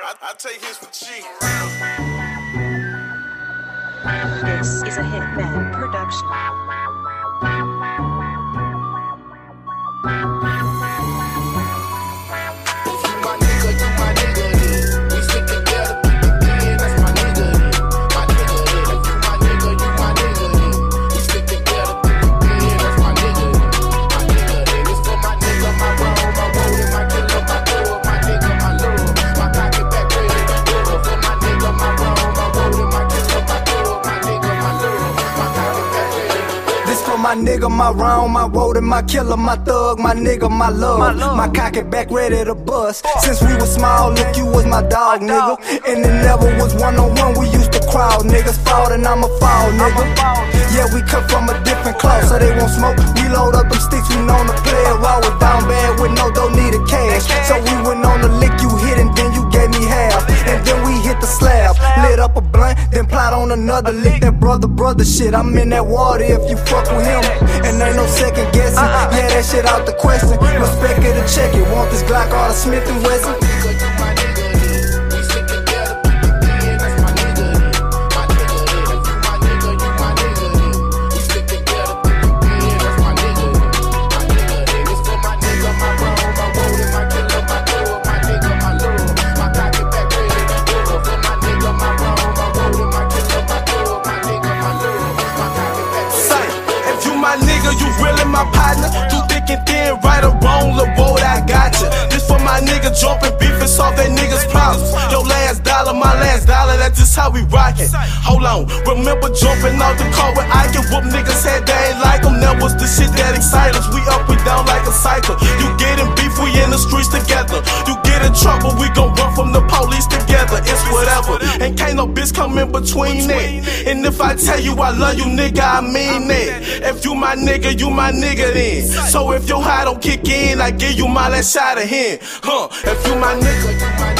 I take his for cheap. This is a Hitman production. My nigga, my round, my road and my killer, my thug, my nigga, my love, my cocky back ready to bust. Since we was small, look, you was my dog, nigga. And it never was one-on-one, we used to crowd. Niggas fought and I'ma fall, nigga. Yeah, we come from a different cloth, so they won't smoke. We load up them sticks, we known to play it raw. Was down bad with no dough, needed cash. So we went on the lick, you hit and then you gave me half. And then we hit the slab, lit up a blunt, then plot on another lick. That brother shit, I'm in that water if you fuck with him. And ain't no second guessing, yeah, that shit out the question. Respect it or check it, want this Glock or the Smith & Wesson? You really my partner, you thick and thin, right or wrong, the road I got you. This for my nigga jumping beef and solve that nigga's problems. Your last dollar, my last dollar, that's just how we rockin'. Hold on, remember jumping out the car with I can whoop niggas head, they ain't like them. That was the shit that excite us, we up and down like a cycle. You getting beef, we in the streets together. You get in trouble, we gon' run from the police together. It's whatever, and can't no bitch come in between that. And if I tell you I love you, nigga, I mean that. If you my nigga, you my nigga then. So if your high don't kick in, I give you my last shot of him. If you my nigga, you my nigga.